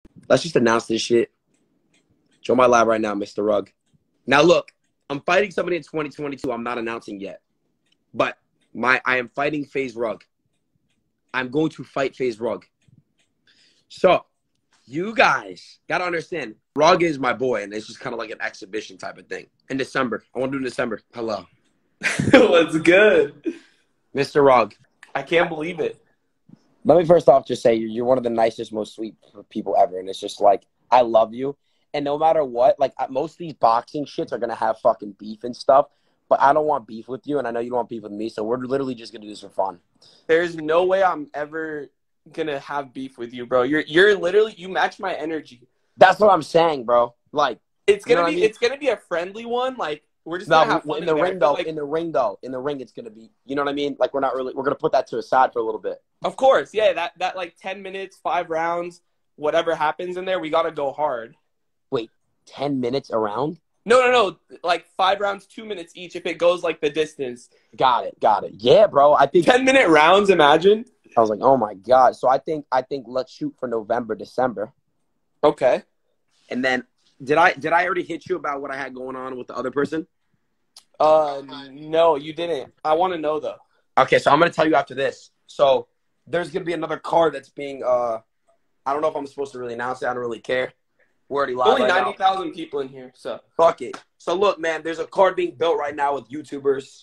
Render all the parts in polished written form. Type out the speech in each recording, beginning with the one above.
Let's just announce this shit. Join my live right now, Mr. Rugg. Now look, I'm fighting somebody in 2022. I'm not announcing yet. But I am fighting FaZe Rugg. I'm going to fight FaZe Rugg. So, you guys got to understand, Rugg is my boy, and it's just kind of like an exhibition type of thing. In December. I want to do in December. Hello. What's good? Mr. Rugg. I can't believe it. Let me first off just say you're one of the nicest, most sweet people ever. And it's just like, I love you. And no matter what, like most of these boxing shits are going to have fucking beef and stuff. But I don't want beef with you, and I know you don't want beef with me. So we're literally just going to do this for fun. There's no way I'm ever going to have beef with you, bro. You're literally, you match my energy. That's what I'm saying, bro. Like, it's going to be, it's going to be a friendly one. Like, we're just going to have fun in the ring, though. Like, in the ring, it's going to be, you know what I mean? Like, we're going to put that to a side for a little bit. Of course. Yeah. That like 10 minutes, 5 rounds, whatever happens in there, we got to go hard. Wait, 10 minutes around? No. Like 5 rounds, 2 minutes each if it goes like the distance. Got it. Yeah, bro. I think 10-minute rounds, imagine. I was like, oh my God. So I think let's shoot for November, December. Okay. And then did I already hit you about what I had going on with the other person? No, you didn't. I want to know though. Okay, so I'm gonna tell you after this. So there's gonna be another card that's being I don't know if I'm supposed to really announce it. I don't really care. We're already live. Only 90,000 people in here, so fuck it. So look, man, there's a card being built right now with YouTubers,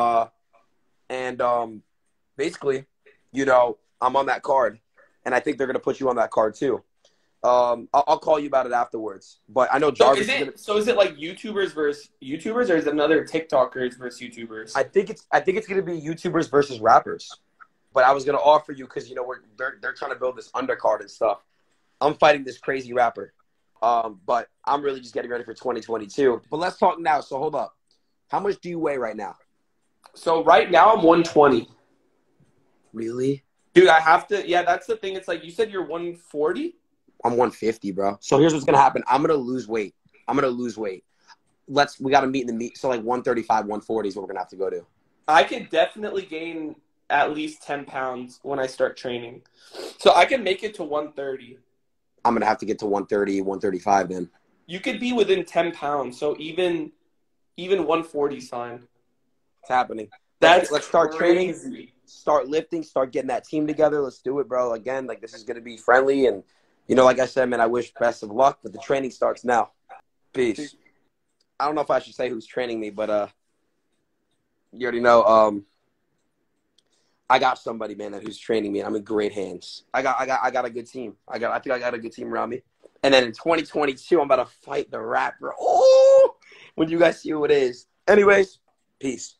and basically, you know, I'm on that card, and I think they're gonna put you on that card too. I'll call you about it afterwards. But I know Jarvis. So is it like YouTubers versus YouTubers, or is it another TikTokers versus YouTubers? I think it's gonna be YouTubers versus rappers. But I was gonna offer you because you know they're trying to build this undercard and stuff. I'm fighting this crazy rapper. But I'm really just getting ready for 2022. But let's talk now. So hold up. How much do you weigh right now? So right now I'm 120. Really? Dude, I have to. Yeah, that's the thing. It's like you said you're 140. I'm 150, bro. So here's what's gonna happen. I'm gonna lose weight. We gotta meet in the meet. So like 135, 140 is what we're gonna have to go to. I could definitely gain at least 10 pounds when I start training. So I can make it to 130. I'm gonna have to get to 130, 135 then. You could be within 10 pounds. So even 140 is fine. It's happening. Let's start crazy. Training, start lifting, start getting that team together. Let's do it, bro. Again, like this is gonna be friendly, and you know, like I said, man, I wish best of luck. But the training starts now. Peace. I don't know if I should say who's training me, but you already know. I got somebody, man, who's training me. I'm in great hands. I got a good team. I think I got a good team around me. And then in 2022, I'm about to fight the rapper. Oh, when you guys see who it is. Anyways, peace.